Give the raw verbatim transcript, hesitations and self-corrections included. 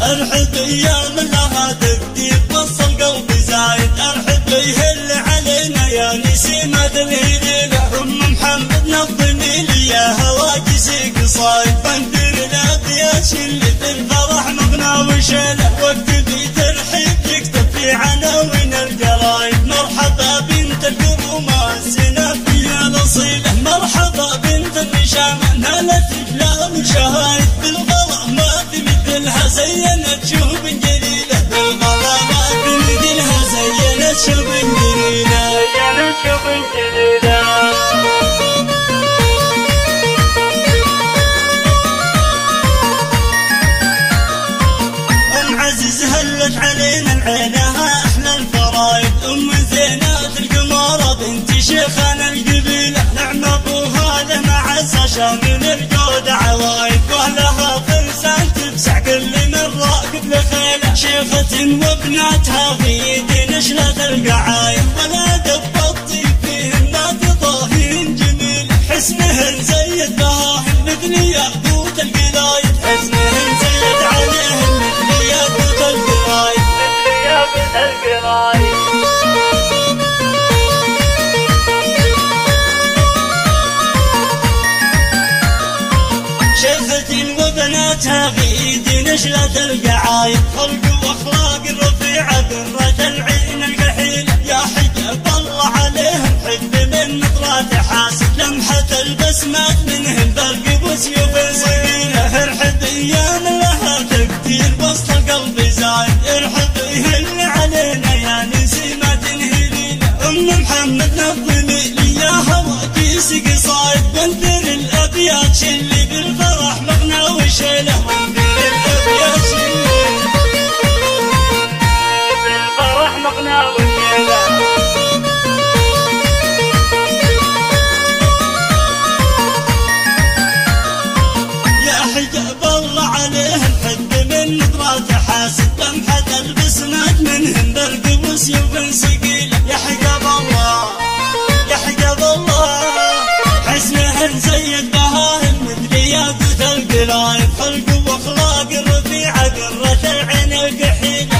ارحب ايام لها تقدير وصل قلبي زايد، ارحب يهل علينا يا نسيمة الهليلة، ام محمد نظمي لي يا هواجسي قصايد، بندر الابيات اللي في الفرح مغنى وشيله، واكتبي ترحيب يكتب في عناوين الجرايد، مرحبا بنت القرومة السنافية الاصيلة، مرحبا بنت النشامة نالت اجلال وشهايد، بالغلا ما في مثلها زينت شوب جليلة، بالغلا ما في مثلها زينت شوب جليلة، زينت شوب جليلة. ام عزيز هلت علينا العينها احلى الفرايد، ام زينات القمارة بنت شيخنا القبيلة، نعم ابوها له معزة شامل الجود عوايد، واهلها فرسان تفسح كل من راكب لخيله، شيخة وابناتها في يد نشلت القعايد، ولا دب الطيب فيهن تطاهين جميل، حسنهن زيد بهاهن مثل ياقوت القلايد، حسنهن زيد عليهن مثل ياقوت القلايد، مثل ياقوت القلايد. شيخة وبناتها في ايدي نشلت القعايد، خلق واخلاق الرفيعة قرة العين الكحيلة، يا حجاب الله عليهم حب من نظرات حاسد، لمحة البسمات منهم برق وسيوف صقيلة، ارحب ايام لها تقدير وسط القلب زايد، ارحب يهل علينا يا نسيمة هليلة، ام محمد نظمي لي يا هواجيس قصايد، وانذر الابيات شلي بالفرح مغنى وشيله، وانذر الابيات شلي بالفرح مغنى وشيله. يا حجاب الله عليهم حب من نظرات حاسد، لمحة البسمات منهم برق وسيوف ثقيلة، يا حجاب الله يا حجاب الله حسنهن زيد بهاهن مثل ياقوت القلايد، خلق واخلاق الرفيعة قرة العين الكحيلة.